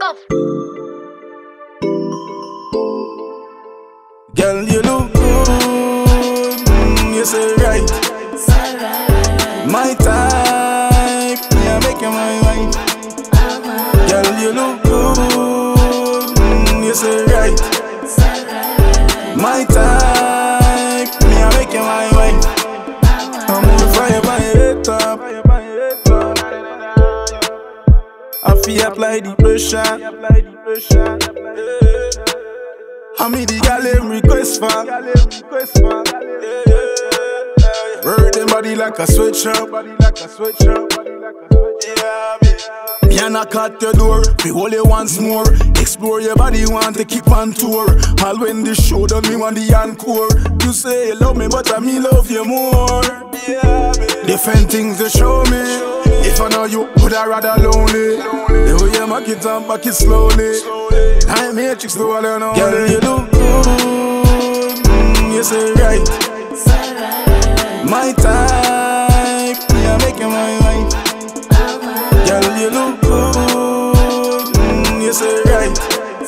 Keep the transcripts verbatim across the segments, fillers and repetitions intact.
Cuff. Girl, you look good, mm, you say right. My type, yeah, make you my wife. Girl, you look good, mm, you say right. My type, yeah, make you my wife. I'm on fire by your top. I feel apply the pressure. I mean the gal them request for. Work them body like a sweatshop. Me a knock at your door, we hold you once more. Explore your body, want to keep on tour. All when the show done, me want the encore. You say you love me, but I me love you more. Different things to show me. If I know you, would I rather lonely? The way you make it and back it slowly. I'm matrix, do all you know. Girl, you look good, mm, you say right. My type, yeah, make you my wife. Girl, you look good, mm, you say right.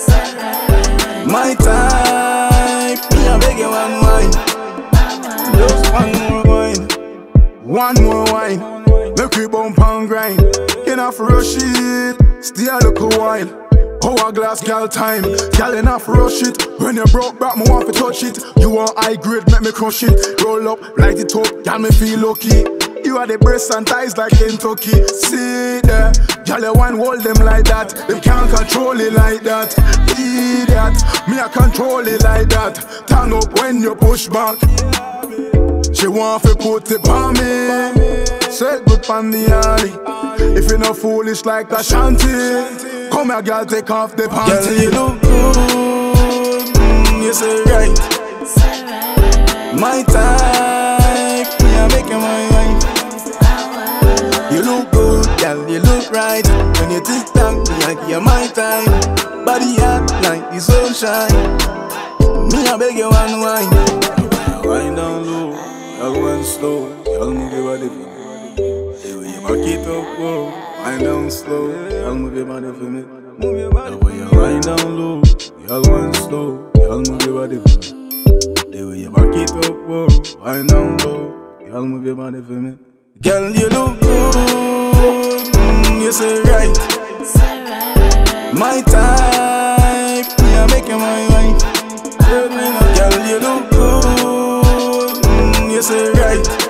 My type, yeah, make you one wine. Just one more wine, one more wine. Make we bump and grind. Enough rush it, stay a little while. Hourglass gal time, gal enough rush it. When you broke back, me want to touch it. You want high grade, make me crush it. Roll up, light it up, gal me feel lucky. You are the breasts and thighs like Kentucky. See there, gal you want hold them like that. They can't control it like that. Idiot, me I control it like that. Turn up when you push back. She want to put it on me. Say good on the alley. If you not foolish like a shanty, come here, girl, take off the panty. Girl, you look good, mm, you say right. My type, yeah, make you my wife. You look good, girl, you look right. When you tick tock, me like you're my time. Body hot like the sunshine. Me I beg you one wine. Wind down low, girl, went slow. Girl, move your body for me. The way you back it up, whoa. Wind down slow, girl, move your body for me. Move your body. The way you wind down low, girl, went slow. Girl, move your body for me. The way you back it up, whoa. Wind down low, girl, move your body for me. Girl, you look good, mm, you say right. My type, yeah, make you my wife. Girl, you look good, mm, you say right.